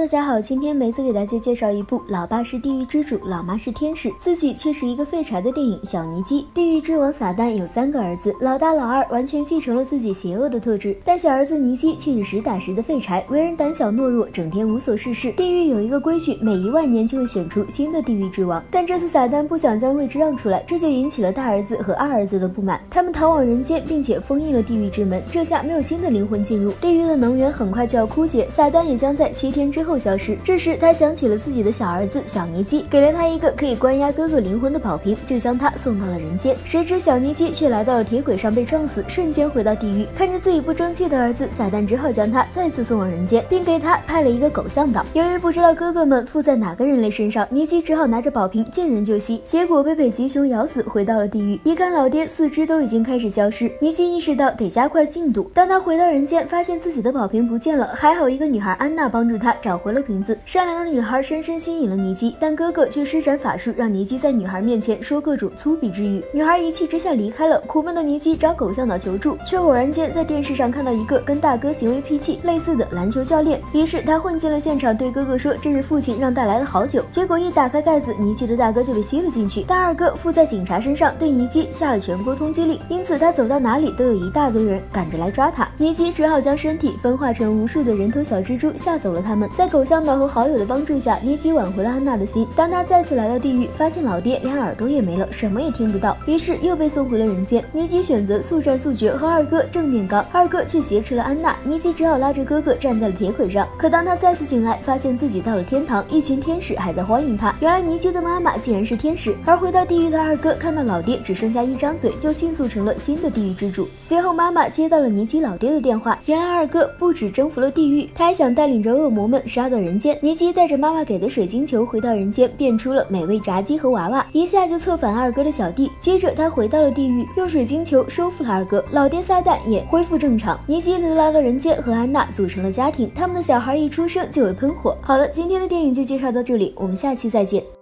家好，今天梅子给大家介绍一部老爸是地狱之主，老妈是天使，自己却是一个废柴的电影《小尼基》。地狱之王撒旦有3个儿子，老大老二完全继承了自己邪恶的特质，但小儿子尼基却是实打实的废柴，为人胆小懦弱，整天无所事事。地狱有一个规矩，每1万年就会选出新的地狱之王，但这次撒旦不想将位置让出来，这就引起了大儿子和二儿子的不满，他们逃往人间，并且封印了地狱之门，这下没有新的灵魂进入，地狱的能源很快就要枯竭，撒旦也将在7天之后消失。这时他想起了自己的小儿子小尼基，给了他一个可以关押哥哥灵魂的宝瓶，就将他送到了人间。谁知小尼基却来到了铁轨上被撞死，瞬间回到地狱。看着自己不争气的儿子，撒旦只好将他再次送往人间，并给他派了一个狗向导。由于不知道哥哥们附在哪个人类身上，尼基只好拿着宝瓶见人就吸，结果被北极熊咬死，回到了地狱。一看老爹4肢都已经开始消失，尼基意识到得加快进度。当他回到人间，发现自己的宝瓶不见了，还好一个女孩安娜帮助他找回了瓶子。善良的女孩深深吸引了尼基，但哥哥却施展法术让尼基在女孩面前说各种粗鄙之语。女孩一气之下离开了，苦闷的尼基找狗向导求助，却偶然间在电视上看到一个跟大哥行为脾气类似的篮球教练，于是他混进了现场，对哥哥说这是父亲让带来的好酒。结果一打开盖子，尼基的大哥就被吸了进去。大二哥附在警察身上，对尼基下了全国通缉令，因此他走到哪里都有一大堆人赶着来抓他。尼基只好将身体分化成无数的人头小蜘蛛，吓走了他们。在狗向导和好友的帮助下，尼基挽回了安娜的心。当他再次来到地狱，发现老爹连耳朵也没了，什么也听不到，于是又被送回了人间。尼基选择速战速决，和二哥正面刚，二哥却挟持了安娜，尼基只好拉着哥哥站在了铁轨上。可当他再次醒来，发现自己到了天堂，一群天使还在欢迎他。原来尼基的妈妈竟然是天使，而回到地狱的二哥看到老爹只剩下一张嘴，就迅速成了新的地狱之主。随后妈妈接到了尼基老爹的电话，原来二哥不止征服了地狱，他还想带领着恶魔们杀到人间。尼基带着妈妈给的水晶球回到人间，变出了美味炸鸡和娃娃，一下就策反二哥的小弟。接着他回到了地狱，用水晶球收复了二哥，老爹撒旦也恢复正常。尼基来到人间，和安娜组成了家庭，他们的小孩一出生就会喷火。好了，今天的电影就介绍到这里，我们下期再见。